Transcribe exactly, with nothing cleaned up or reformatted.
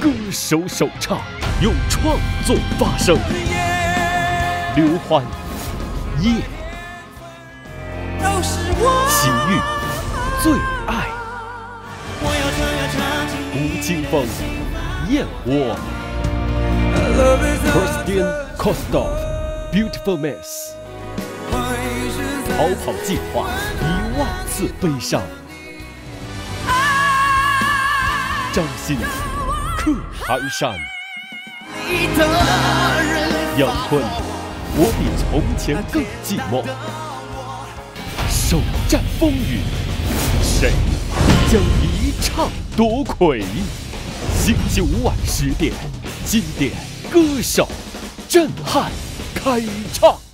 歌手首唱，用创作发声。刘欢，夜，齐豫，最爱。吴青峰，燕窝。Christian Kostov, Beautiful Miss。逃跑计划，一万次悲伤。张信哲，可汗衫。杨坤，我比从前更寂寞。首战风云，谁将一唱夺魁？星期五晚十点，经典歌手震撼开唱。